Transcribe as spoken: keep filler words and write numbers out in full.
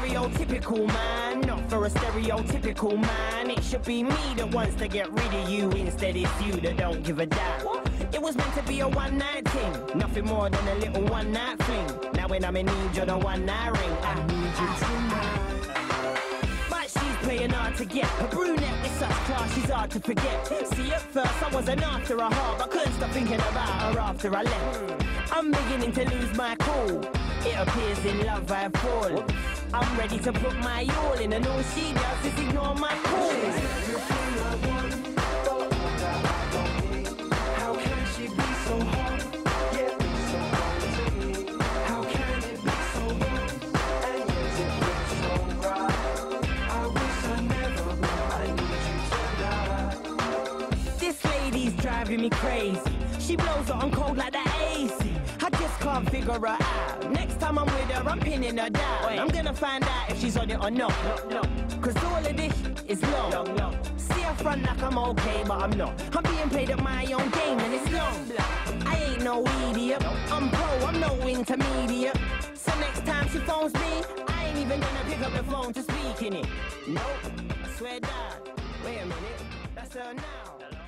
stereotypical man, not for a stereotypical man. It should be me that wants to get rid of you, instead it's you that don't give a damn. It was meant to be a one night thing, nothing more than a little one night fling. Now when I'm in need, you're the one night ring. I need you tonight. But she's playing hard to get, a brunette with such class, she's hard to forget. See, at first I wasn't after her heart, but couldn't stop thinking about her after I left. I'm beginning to lose my cool. It appears in love I fall. I'm ready to put my all in, and all she does is ignore my call. She's everything I want, but all that I don't need. How can she be so hot, yet be so wrong to me? How can it be so wrong, and yet it feels so right? I wish I never knew I need you tonight. This lady's driving me crazy. She blows on cold like the A C. I just can't figure her out. Next time I'm with her, I'm pinning her down. Wait. I'm gonna find out if she's on it or not. No, no. Cause all of this is long. long, long. See her front like I'm okay, but I'm not. I'm being played at my own game and it's long. I ain't no idiot. I'm pro, I'm no intermediate. So next time she phones me, I ain't even gonna pick up the phone to speak in it. Nope, I swear down. Wait a minute, that's her now.